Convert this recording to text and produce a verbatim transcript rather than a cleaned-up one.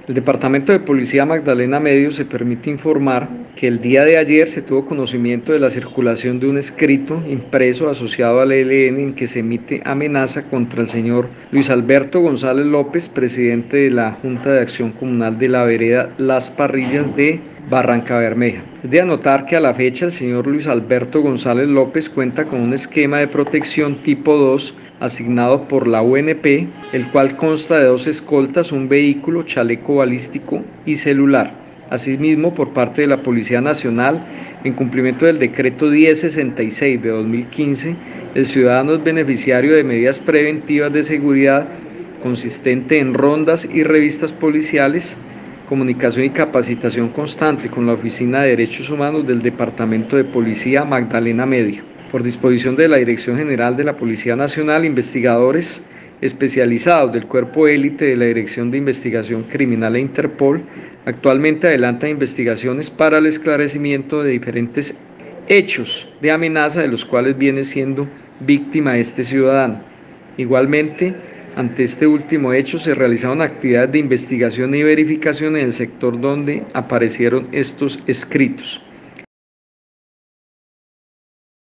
El Departamento de Policía Magdalena Medio se permite informar que el día de ayer se tuvo conocimiento de la circulación de un escrito impreso asociado al E L N en que se emite amenaza contra el señor Luis Alberto González López, presidente de la Junta de Acción Comunal de la vereda Las Parrillas de Barranca Bermeja. Es de anotar que a la fecha el señor Luis Alberto González López cuenta con un esquema de protección tipo dos asignado por la U N P, el cual consta de dos escoltas, un vehículo, chaleco balístico y celular. Asimismo, por parte de la Policía Nacional, en cumplimiento del decreto diez sesenta y seis de dos mil quince, el ciudadano es beneficiario de medidas preventivas de seguridad consistente en rondas y revistas policiales, comunicación y capacitación constante con la Oficina de Derechos Humanos del Departamento de Policía Magdalena Medio. Por disposición de la Dirección General de la Policía Nacional, investigadores especializados del Cuerpo Élite de la Dirección de Investigación Criminal e Interpol actualmente adelantan investigaciones para el esclarecimiento de diferentes hechos de amenaza de los cuales viene siendo víctima este ciudadano. Igualmente, ante este último hecho se realizaron actividades de investigación y verificación en el sector donde aparecieron estos escritos.